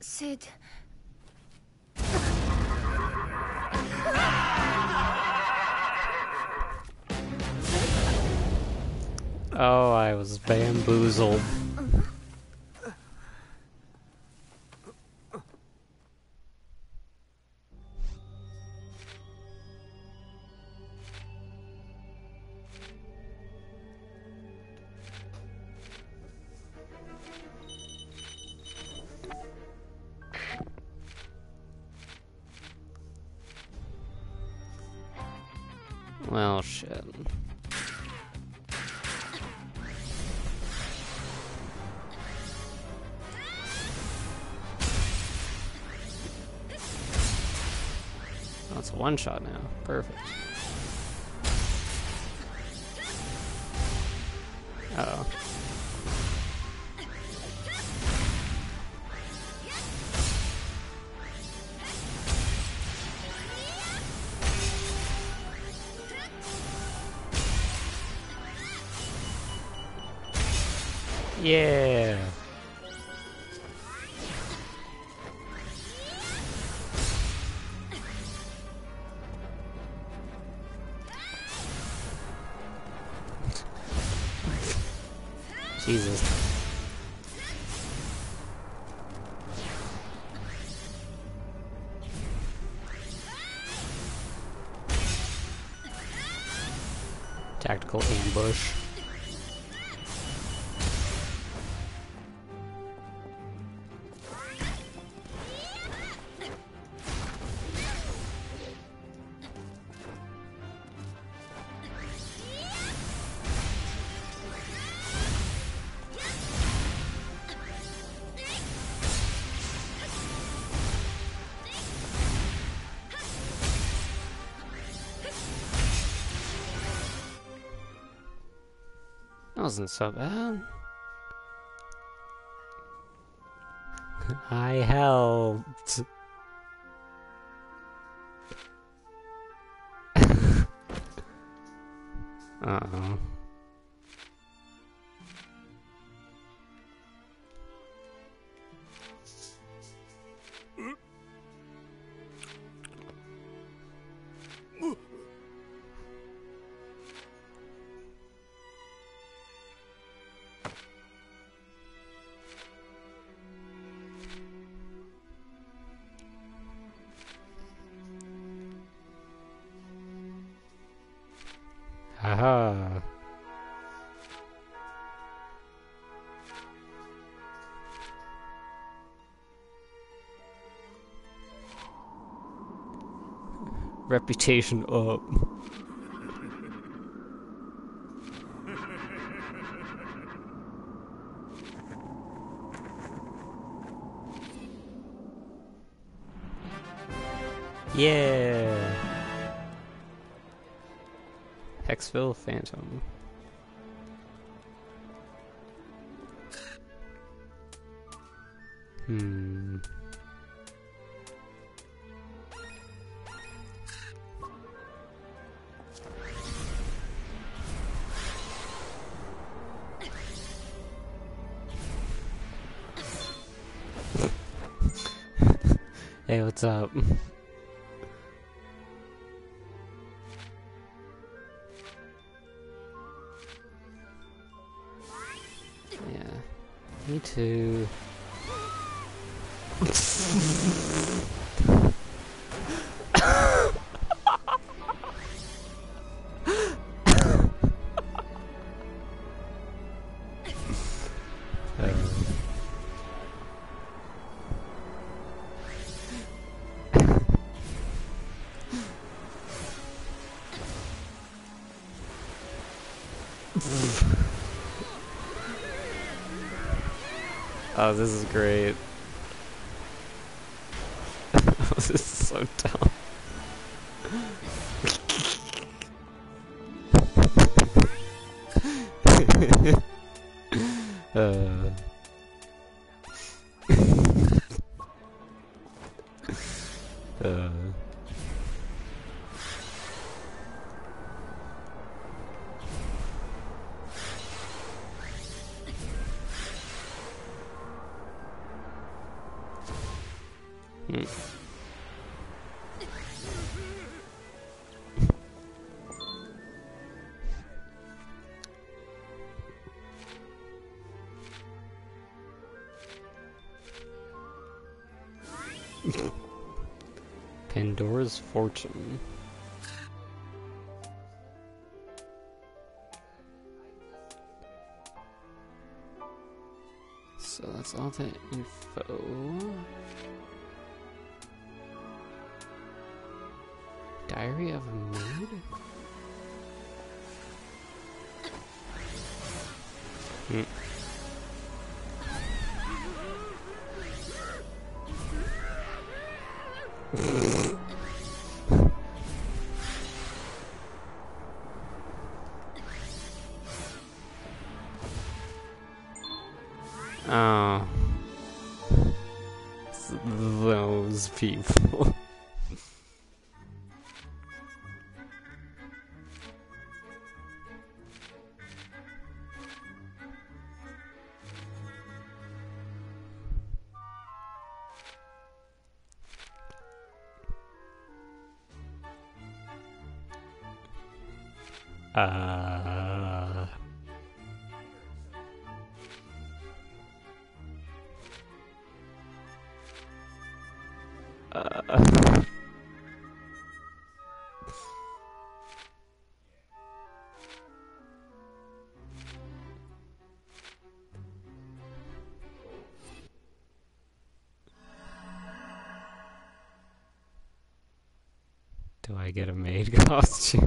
Sid. Oh, I was bamboozled. Well, shit. Oh, it's a one-shot now. Perfect. Uh-oh. Yeah. Jesus. Tactical ambush. That wasn't so bad. I helped. Uh-oh. Haha. Reputation up. Yeah. Hexville Phantom. Hey, what's up? Yeah. Me too. Oh, this is great. This is so dumb. Hmm. Pandora's Fortune. So that's all the info. Diary of a Maid? Hmm. Oh. It's those people. Do I get a maid costume?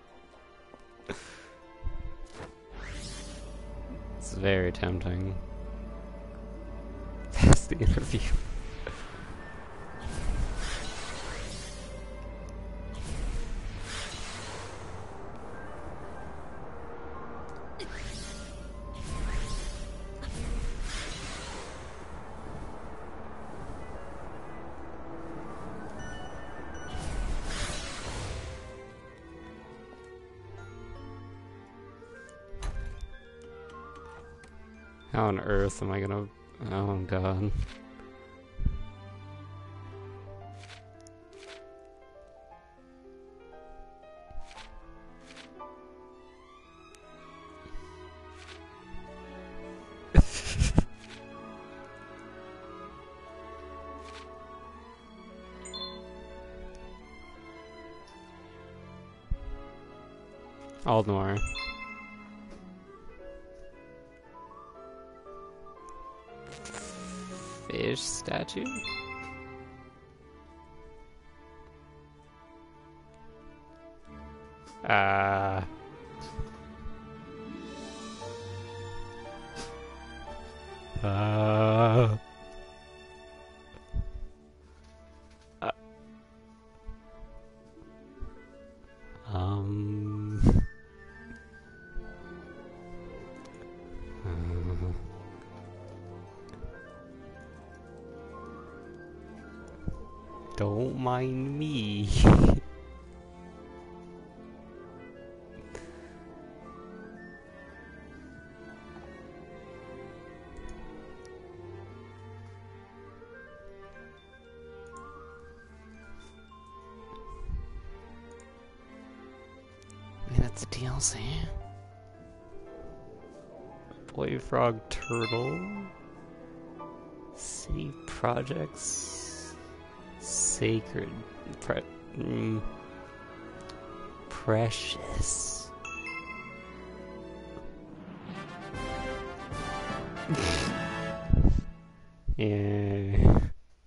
It's very tempting. Pass the interview. How on earth am I gonna... Oh god. Aldnoir. Fish statue? Um... Don't mind me. That's a DLC. Boy Frog Turtle. City Projects. Sacred. Precious. Yeah.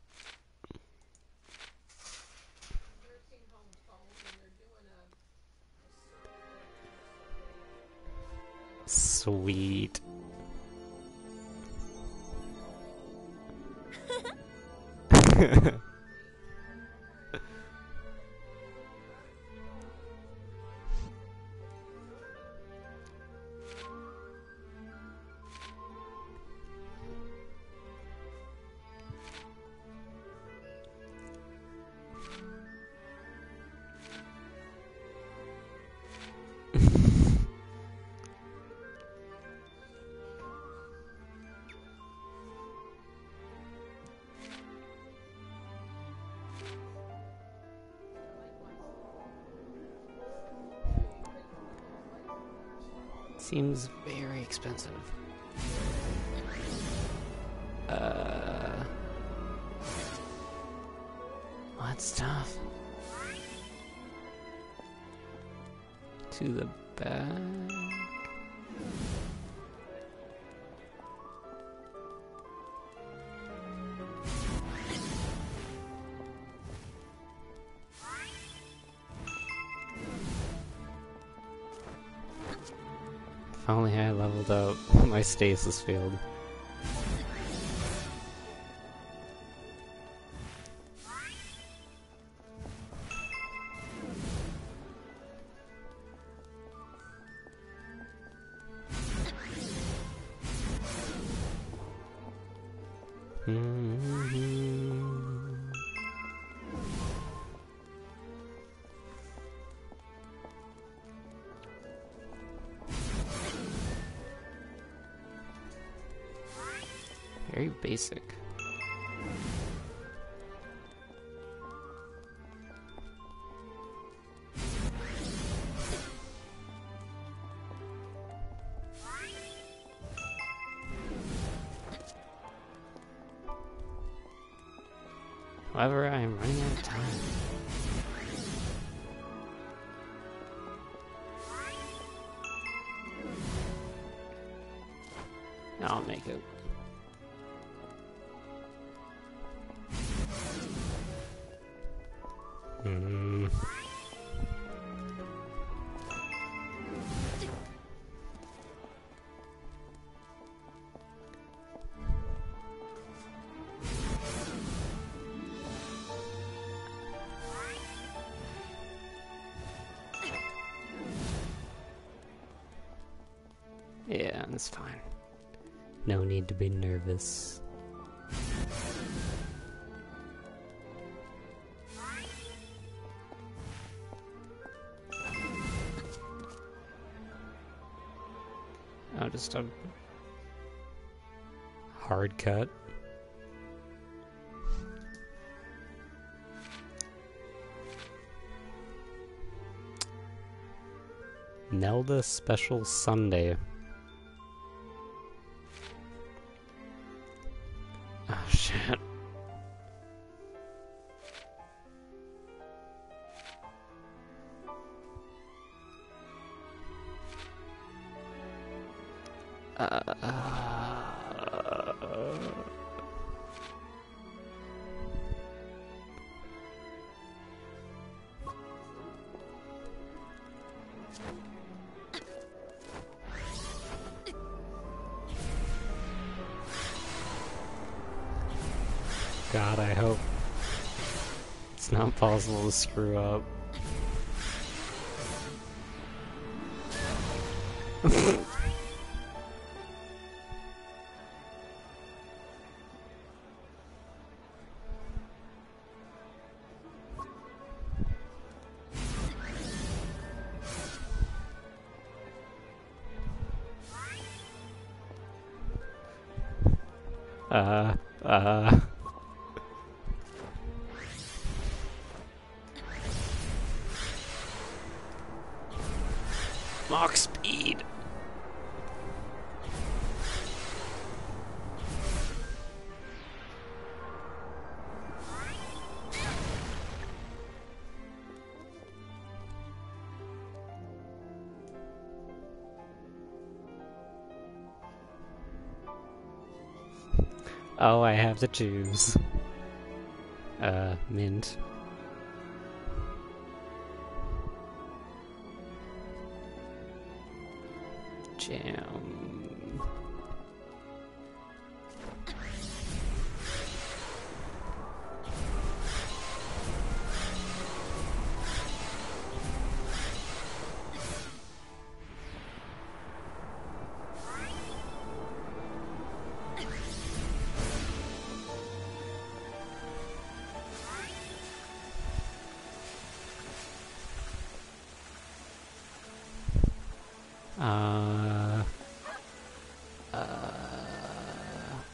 Sweet. seems very expensive. Well, that's tough. To the back. If only I leveled up my stasis field. Very basic. However, I am running out of time. I'll make it. Yeah, that's fine. No need to be nervous. Oh, just a hard cut. Nelda Special Sunday. Oh shit. God, I hope it's not possible to screw up. Mach speed. Oh, I have to choose. Mint. Jam.